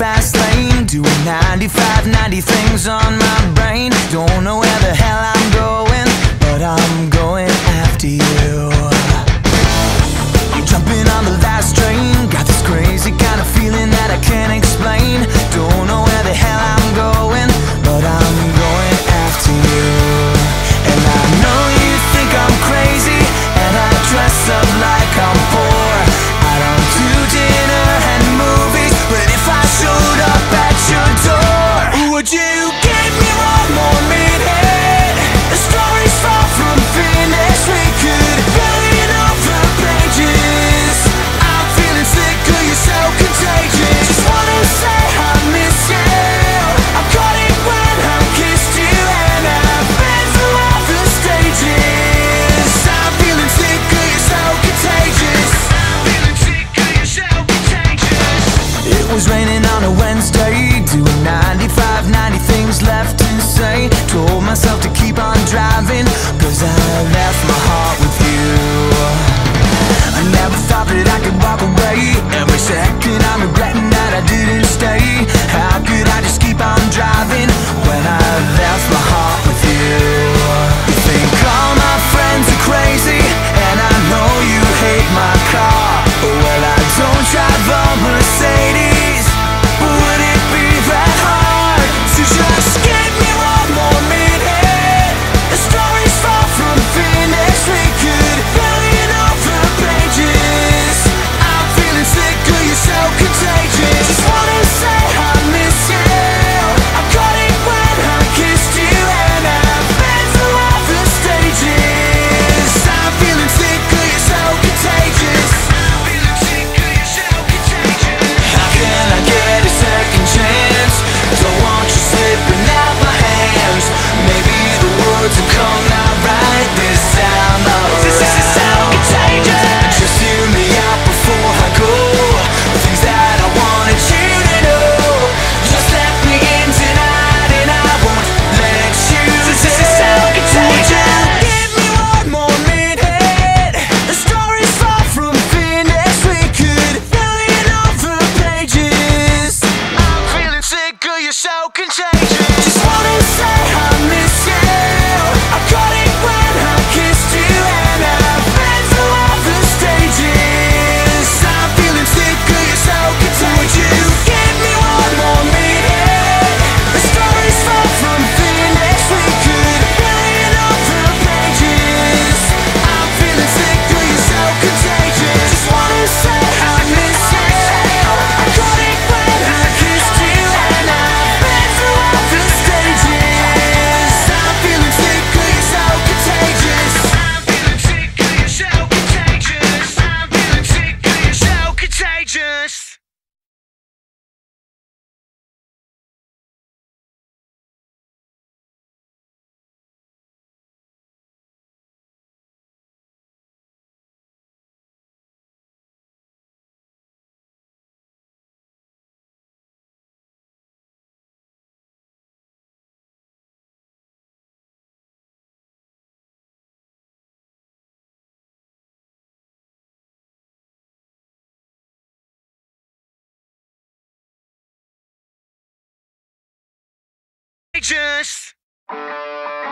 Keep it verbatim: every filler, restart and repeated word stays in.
fast lane, doing ninety-five, ninety things on my brain. Don't know where the hell I'm going, but I'm going after you. I'm jumping on the last train, got this crazy kind of feeling that I can't explain. Don't know where the hell I'm going, but I'm going after you. And I know you think I'm crazy, and I dress up like I'm poor. I don't do dinner and movies, but if I showed up at your door, would you give me one more minute? The story's far from finished, we could fill it over pages. I'm feeling sick of you, so contagious. Just wanna say I miss you. I caught it when I kissed you, and I've been through all the stages. I'm feeling sick of you, so contagious. I'm feeling sick of you, so contagious. It was raining on a Wednesday, doing ninety-five, ninety things left to say. Told myself to keep on driving, cause I left my heart with you. I never thought that I could walk away. Every second I'm regretting that I didn't stay. How could I just keep on driving when I left my heart with you? You think all my friends are crazy, and I know you hate my car. Well, I don't drive a Mercedes, but would it be that hard to just give me one more minute? The story's far from finished, we could fill it over pages. I'm feeling sick of you, so contagious. Just wanna say I miss you. I caught it when I kissed you, and I've been through all the stages. I'm feeling sick of you, so contagious. I'm feeling sick of you, so contagious. How can I get a second chance? Don't want you slipping out my hands. Maybe the words will come out right this time around. This is so contagious. Just hear me out before I go. Things that I wanted you to know. Just let me in tonight, and I won't let you go. This is so contagious. Give me one more minute. The story's far from finished, we could fill it over pages. I'm feeling sick of you, so contagious. Just wanna say I miss you. I caught it when I kissed you, and I've been through all the stages. I'm feeling sick of you, so contagious. Would you give me one more minute? The story's far from finished, we could fill it over pages. I'm feeling sick of you, so contagious. Just wanna say I miss you. I caught it when I kissed you, and I've been through all the stages. I'm feeling sick of you, so contagious. I'm feeling sick of you, so contagious. I'm feeling sick of you, so contagious. Just